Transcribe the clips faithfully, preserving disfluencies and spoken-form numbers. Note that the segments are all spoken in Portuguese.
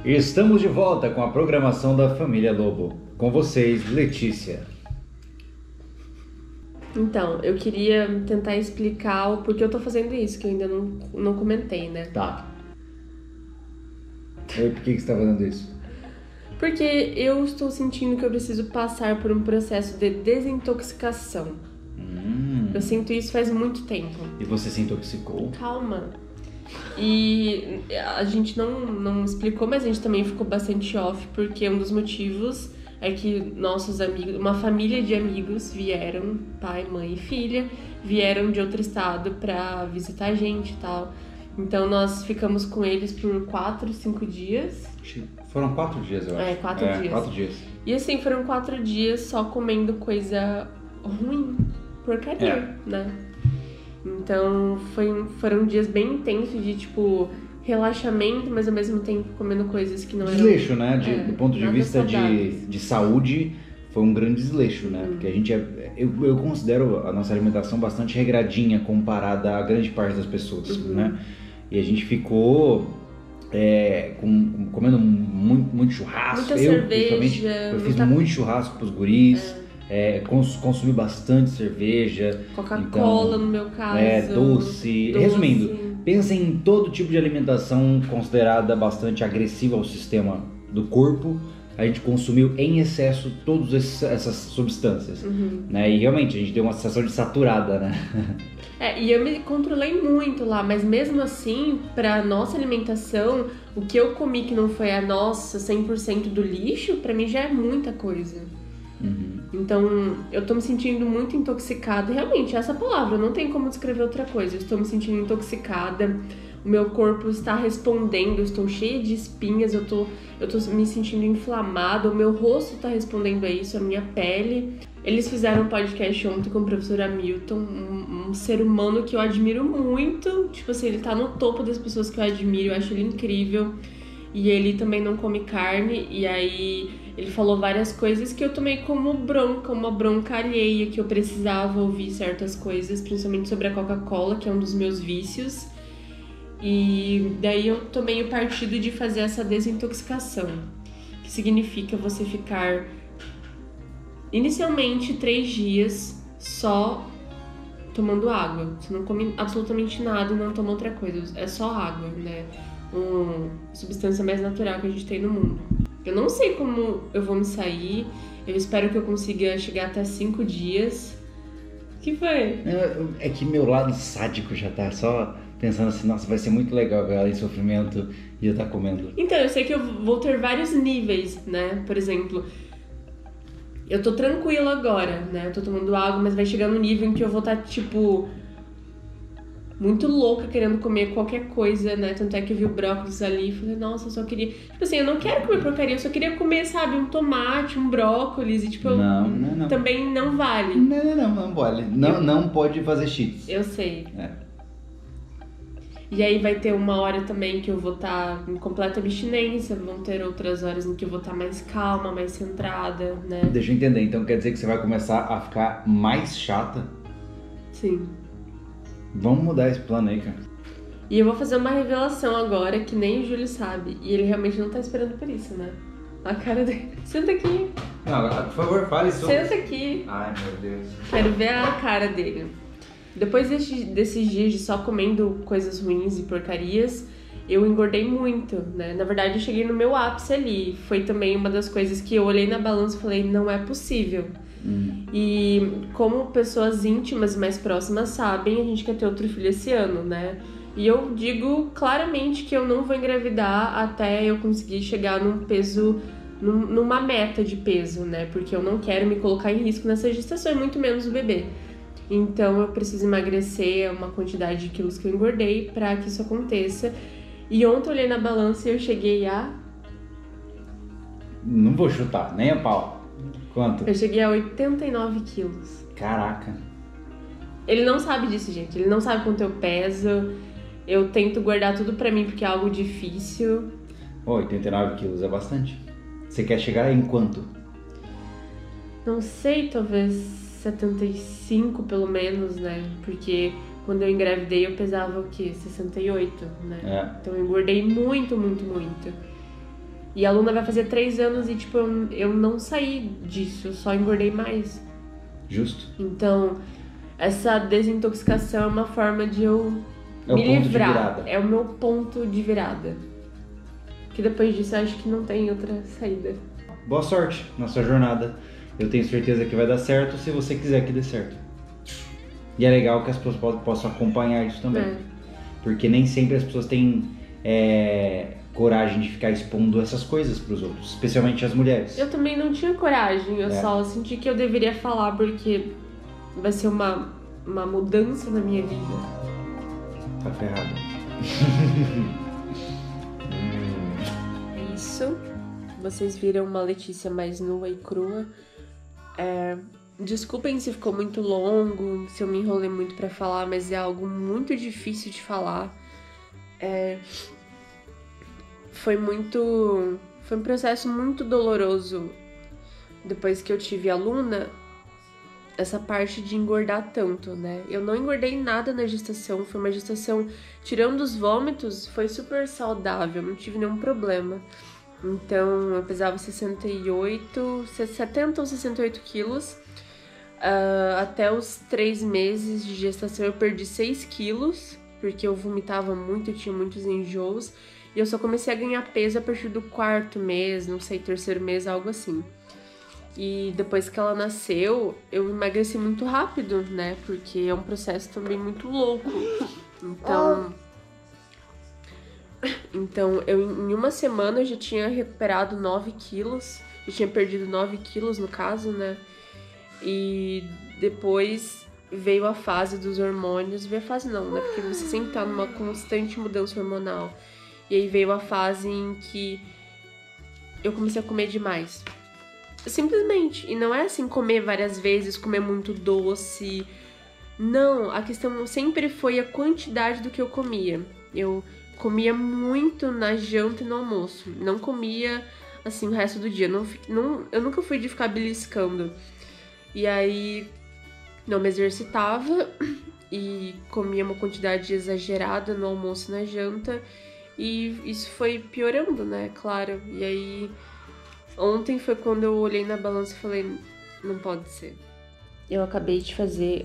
Estamos de volta com a programação da Família Lobo. Com vocês, Letícia. Então, eu queria tentar explicar o porquê eu tô fazendo isso, que eu ainda não, não comentei, né? Tá. E por que que você tá fazendo isso? Porque eu estou sentindo que eu preciso passar por um processo de desintoxicação. Hum. Eu sinto isso faz muito tempo. E você se intoxicou? Calma. E a gente não, não explicou, mas a gente também ficou bastante off, porque um dos motivos é que nossos amigos, uma família de amigos vieram, pai, mãe e filha, vieram de outro estado pra visitar a gente e tal. Então nós ficamos com eles por quatro, cinco dias. Foram quatro dias, eu acho. É, quatro é, dias. quatro dias. E assim, foram quatro dias só comendo coisa ruim, porcaria, É. né? Então foi, foram dias bem intensos de, tipo, relaxamento, mas ao mesmo tempo comendo coisas que não eram... Desleixo, né? De, é, do ponto de nada vista de, saudáveis. de saúde, foi um grande desleixo, né? Uhum. Porque a gente é... Eu, eu considero a nossa alimentação bastante regradinha comparada a grande parte das pessoas, Uhum. né? E a gente ficou é, com, comendo muito, muito churrasco. Muita eu, cerveja, principalmente, eu fiz muita- muito churrasco pros guris. É, cons, consumi bastante cerveja. Coca-Cola, então, no meu caso. É, doce. doce. Resumindo, pensem em todo tipo de alimentação considerada bastante agressiva ao sistema do corpo. A gente consumiu em excesso todas essas substâncias. Uhum. Né? E realmente, a gente deu uma sensação de saturada, né? É, e eu me controlei muito lá, mas mesmo assim, pra nossa alimentação, o que eu comi que não foi a nossa cem por cento do lixo, pra mim já é muita coisa. Uhum. Então, eu tô me sentindo muito intoxicada. Realmente, essa palavra, não tem como descrever outra coisa. Eu estou me sentindo intoxicada, o meu corpo está respondendo, eu estou cheia de espinhas, eu tô, eu tô me sentindo inflamada, o meu rosto está respondendo a isso, a minha pele. Eles fizeram um podcast ontem com o professor Hamilton, um, um ser humano que eu admiro muito. Tipo assim, ele tá no topo das pessoas que eu admiro, eu acho ele incrível. E ele também não come carne, e aí ele falou várias coisas que eu tomei como bronca, uma bronca alheia, que eu precisava ouvir certas coisas, principalmente sobre a Coca-Cola, que é um dos meus vícios. E daí eu tomei o partido de fazer essa desintoxicação, que significa você ficar inicialmente três dias só tomando água. Você não come absolutamente nada e não toma outra coisa, é só água, né? Uma substância mais natural que a gente tem no mundo. Eu não sei como eu vou me sair, eu espero que eu consiga chegar até cinco dias. O que foi? É, é que meu lado sádico já tá só pensando assim, nossa, vai ser muito legal ver ela em sofrimento e eu tá comendo. Então, eu sei que eu vou ter vários níveis, né? Por exemplo, eu tô tranquila agora, né? Eu tô tomando água, mas vai chegar no nível em que eu vou estar, tipo, muito louca querendo comer qualquer coisa, né? Tanto é que eu vi o brócolis ali e falei, nossa, eu só queria... Tipo assim, eu não quero comer porcaria, eu só queria comer, sabe, um tomate, um brócolis e, tipo, Não, não, não. também não vale. Não, não, não, não pode. Não, Eu- não pode fazer cheats. Eu sei. É. E aí vai ter uma hora também que eu vou estar em completa abstinência, vão ter outras horas em que eu vou estar mais calma, mais centrada, né? Deixa eu entender, então quer dizer que você vai começar a ficar mais chata? Sim. Vamos mudar esse plano aí, cara. E eu vou fazer uma revelação agora que nem o Júlio sabe. E ele realmente não tá esperando por isso, né? A cara dele. Senta aqui. Não, por favor, fale sobre. Senta aqui. Ai, meu Deus. Quero ver a cara dele. Depois desse, desses dias de só comendo coisas ruins e porcarias, eu engordei muito, né? Na verdade, eu cheguei no meu ápice ali. Foi também uma das coisas que eu olhei na balança e falei, não é possível. Hum. E como pessoas íntimas mais próximas sabem, a gente quer ter outro filho esse ano, né? E eu digo claramente que eu não vou engravidar até eu conseguir chegar num peso, num, numa meta de peso, né? Porque eu não quero me colocar em risco nessa gestação, e muito menos o bebê. Então eu preciso emagrecer uma quantidade de quilos que eu engordei pra que isso aconteça. E ontem eu olhei na balança e eu cheguei a... Não vou chutar, nem a pau. Quanto? Eu cheguei a oitenta e nove quilos. Caraca. Ele não sabe disso, gente. Ele não sabe quanto eu peso. Eu tento guardar tudo pra mim porque é algo difícil. Oh, oitenta e nove quilos é bastante. Você quer chegar em quanto? Não sei, talvez setenta e cinco pelo menos, né? Porque quando eu engravidei eu pesava o quê? sessenta e oito, né? É. Então eu engordei muito, muito, muito. E a Luna vai fazer três anos e, tipo, eu, eu não saí disso, eu só engordei mais. Justo. Então, essa desintoxicação é uma forma de eu É me o ponto livrar. de virada. É o meu ponto de virada. Que depois disso eu acho que não tem outra saída. Boa sorte na sua jornada. Eu tenho certeza que vai dar certo se você quiser que dê certo. E é legal que as pessoas possam acompanhar isso também. É. Porque nem sempre as pessoas têm é, coragem de ficar expondo essas coisas para os outros, especialmente as mulheres. Eu também não tinha coragem, eu É. só senti que eu deveria falar porque vai ser uma, uma mudança na minha vida. Tá ferrado. É isso. Vocês viram uma Letícia mais nua e crua. É, desculpem se ficou muito longo, se eu me enrolei muito pra falar, mas é algo muito difícil de falar. É, foi muito... Foi um processo muito doloroso depois que eu tive a Luna, essa parte de engordar tanto, né? Eu não engordei nada na gestação, foi uma gestação, tirando os vômitos, foi super saudável, não tive nenhum problema. Então, eu pesava sessenta e oito, setenta ou sessenta e oito quilos. Uh, até os três meses de gestação eu perdi seis quilos, porque eu vomitava muito, eu tinha muitos enjoos. E eu só comecei a ganhar peso a partir do quarto mês, não sei, terceiro mês, algo assim. E depois que ela nasceu, eu emagreci muito rápido, né? Porque é um processo também muito louco. Então... Então, eu, em uma semana eu já tinha recuperado nove quilos. Eu tinha perdido nove quilos, no caso, né? E depois veio a fase dos hormônios. Veio a fase não, né? Porque você sempre tá numa constante mudança hormonal. E aí veio a fase em que eu comecei a comer demais. Simplesmente. E não é assim, comer várias vezes, comer muito doce. Não, a questão sempre foi a quantidade do que eu comia. Eu... comia muito na janta e no almoço. Não comia, assim, o resto do dia. Não, não, eu nunca fui de ficar beliscando. E aí, não me exercitava e comia uma quantidade exagerada no almoço e na janta. E isso foi piorando, né? Claro. E aí, ontem foi quando eu olhei na balança e falei, não pode ser. Eu acabei de fazer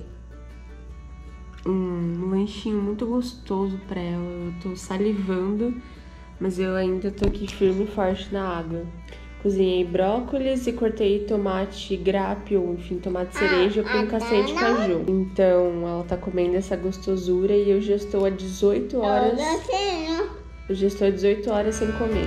um lanchinho muito gostoso pra ela. Eu tô salivando, mas eu ainda tô aqui firme e forte na água. Cozinhei brócolis e cortei tomate grape, ou enfim, tomate cereja com castanha de caju. Então, ela tá comendo essa gostosura e eu já estou há dezoito horas... Eu já estou há dezoito horas sem comer.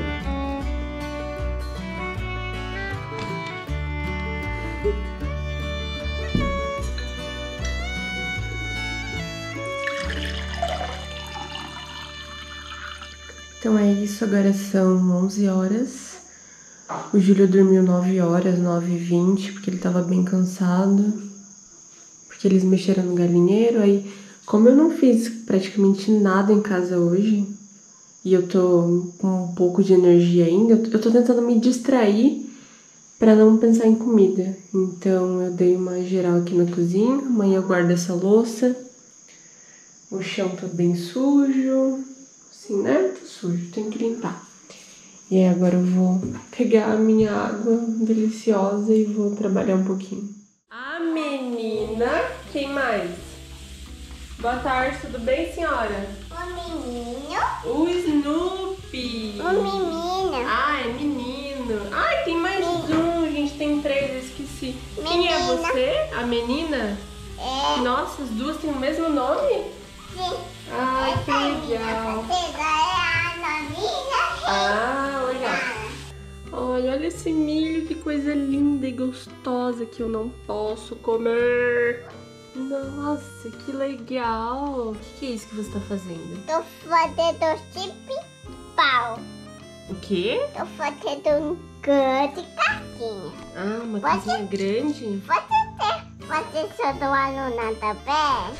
Então é isso, agora são onze horas. O Júlio dormiu nove horas, nove e vinte, porque ele tava bem cansado. Porque eles mexeram no galinheiro. Aí, como eu não fiz praticamente nada em casa hoje, e eu tô com um pouco de energia ainda, eu tô tentando me distrair pra não pensar em comida. Então eu dei uma geral aqui na cozinha. Amanhã eu guardo essa louça. O chão tá bem sujo. Assim, né? Tá sujo, tem que limpar. E aí agora eu vou pegar a minha água deliciosa e vou trabalhar um pouquinho. A menina, quem mais? Boa tarde, tudo bem, senhora? O menino. O Snoopy. O menino. Ah, é menino. Ai, tem mais um, gente, tem três, eu esqueci. Quem é Menina. você? A menina? É. Nossa, as duas têm o mesmo nome? Sim. Ai, que Essa legal. minha partida é a novinha. Ah, legal. Olha, olha esse milho, que coisa linda e gostosa que eu não posso comer. Nossa, que legal. O que, que é isso que você tá fazendo? Tô fazendo chip pau. O quê? Tô fazendo um grande casinha. Ah, uma Pode- casinha grande? Você ter. Você só do aluna também?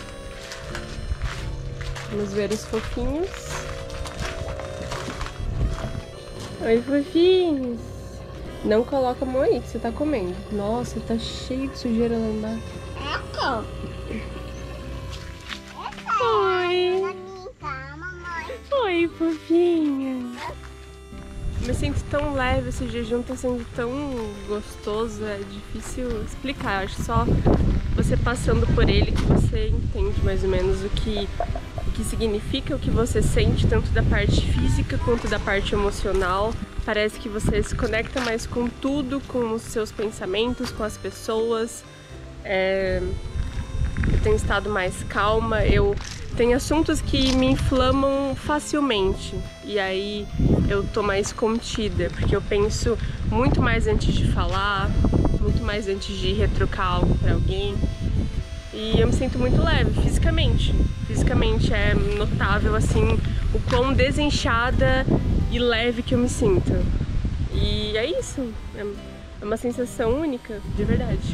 Vamos ver os fofinhos. Oi, fofinhos. Não coloca a mão aí que você tá comendo. Nossa, tá cheio de sujeira lá embaixo. Aqui. Oi. Calma, mamãe. Oi, fofinha. Me sinto tão leve, esse jejum tá sendo tão gostoso, é difícil explicar. Eu acho só você passando por ele que você entende mais ou menos o que, o que significa, o que você sente, tanto da parte física quanto da parte emocional. Parece que você se conecta mais com tudo, com os seus pensamentos, com as pessoas. É... Eu tenho estado mais calma, eu tenho assuntos que me inflamam facilmente e aí eu tô mais contida, porque eu penso muito mais antes de falar, muito mais antes de retrucar algo pra alguém e eu me sinto muito leve fisicamente. Fisicamente é notável assim o quão desinchada e leve que eu me sinto. E é isso, é uma sensação única, de verdade.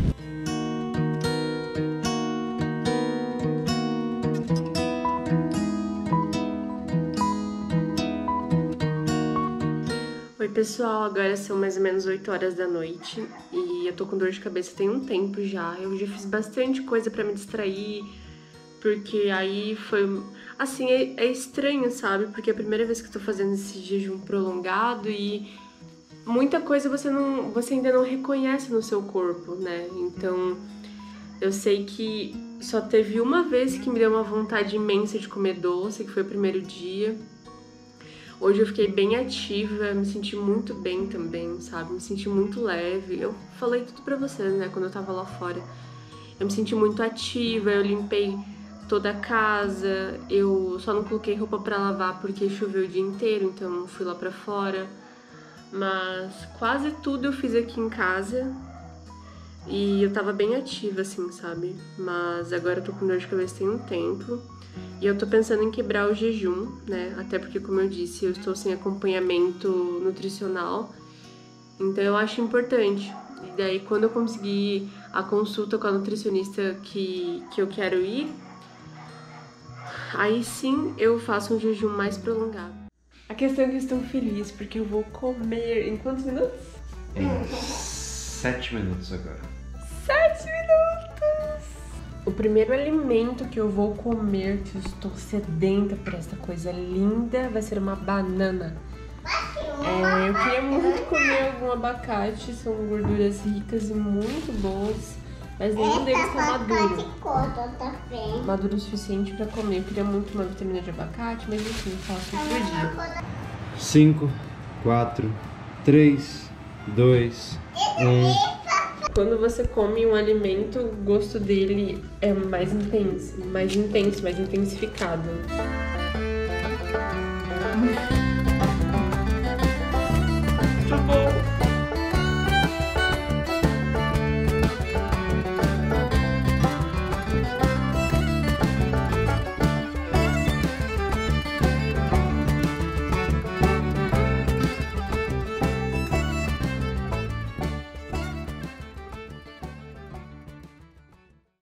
Oi pessoal, agora são mais ou menos oito horas da noite e eu tô com dor de cabeça tem um tempo já. Eu já fiz bastante coisa pra me distrair, porque aí foi... Assim, é, é estranho, sabe? Porque é a primeira vez que eu tô fazendo esse jejum prolongado e muita coisa você, não, você ainda não reconhece no seu corpo, né? Então, eu sei que só teve uma vez que me deu uma vontade imensa de comer doce, que foi o primeiro dia. Hoje eu fiquei bem ativa, me senti muito bem também, sabe? Me senti muito leve. Eu falei tudo pra vocês, né? Quando eu tava lá fora. Eu me senti muito ativa, eu limpei toda a casa. Eu só não coloquei roupa pra lavar porque choveu o dia inteiro, então não fui lá pra fora. Mas quase tudo eu fiz aqui em casa. E eu tava bem ativa, assim, sabe? Mas agora eu tô com dor de cabeça tem um tempo. E eu tô pensando em quebrar o jejum, né? Até porque, como eu disse, eu estou sem acompanhamento nutricional. Então eu acho importante. E daí, quando eu conseguir a consulta com a nutricionista que, que eu quero ir, aí sim eu faço um jejum mais prolongado. A questão é que eu estou feliz, porque eu vou comer em quantos minutos? Em sete minutos agora. Sete minutos! O primeiro alimento que eu vou comer, que eu estou sedenta por essa coisa linda, vai ser uma banana. É, eu queria muito comer algum abacate, são gorduras ricas e muito boas, mas nenhum deles está maduro. Maduro o suficiente para comer. Eu queria muito uma vitamina de abacate, mas enfim, eu faço outro dia. cinco, quatro, três, dois, um... Quando você come um alimento, o gosto dele é mais intenso, mais intenso, mais intensificado.